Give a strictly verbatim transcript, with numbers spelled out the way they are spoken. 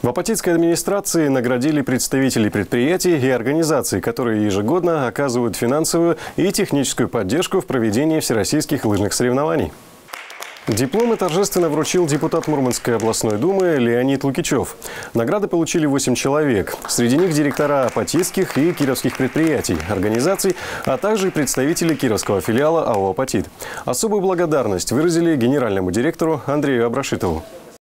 В Апатитской администрации наградили представителей предприятий и организаций, которые ежегодно оказывают финансовую и техническую поддержку в проведении всероссийских лыжных соревнований. Дипломы торжественно вручил депутат Мурманской областной думы Леонид Лукичев. Награды получили восемь человек. Среди них директора апатитских и кировских предприятий, организаций, а также представители кировского филиала АО «Апатит». Особую благодарность выразили генеральному директору Андрею Абрашитову.